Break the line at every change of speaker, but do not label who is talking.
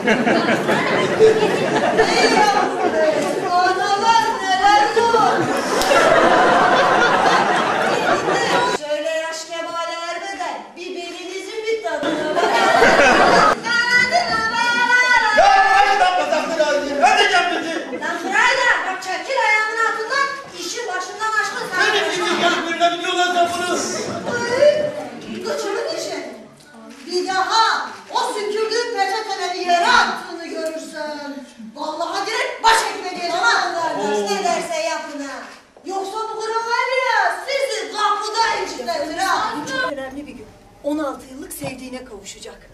Ey yavrum, analar neler zor. Şöyle yaş kemale ermeden birbirinizin bir tadına bakın. Lan Sırayla, bak çekil ayağımın altından, işi başından aşkın sana.
Benim gibi gelip birine biliyorlar sen bunu.
Kıçımı dişin. Bir daha o sükürdüğün peçeteleri yere attığını görürsen, vallahi direkt baş ekmeğe tamam kardeş, ne derse yapın ha. Yoksa bu kırım var ya, sizi kapıda incitlenir ha. Bu çok önemli bir gün. 16 yıllık sevdiğine kavuşacak.